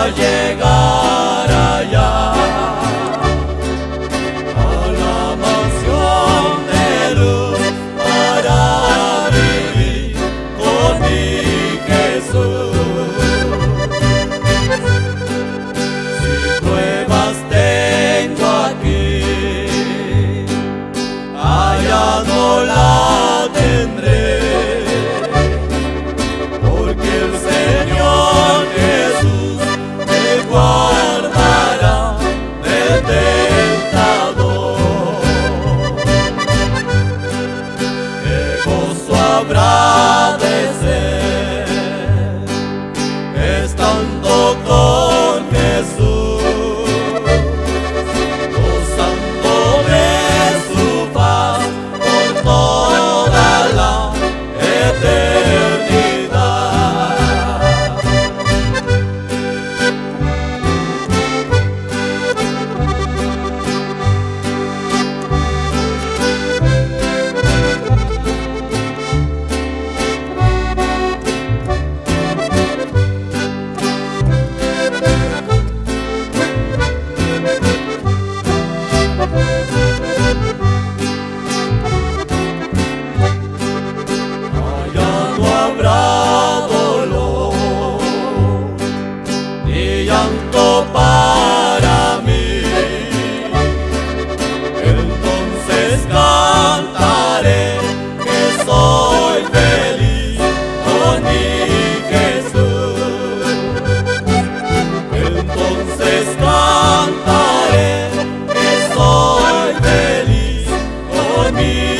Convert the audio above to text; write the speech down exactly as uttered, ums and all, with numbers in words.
llegar allá a la mansión de luz para vivir con mi Jesús. Si pruebas tengo aquí, allá no la tendré, porque el Señor Jesús me guardará del tentador. Qué gozo habrá de ser estando con Jesús, gozando de su paz por toda la eternidad. Allá no habrá dolor ni llanto para mí, entonces cantaré que soy feliz con mi Jesús. Entonces cantaré que soy feliz con mi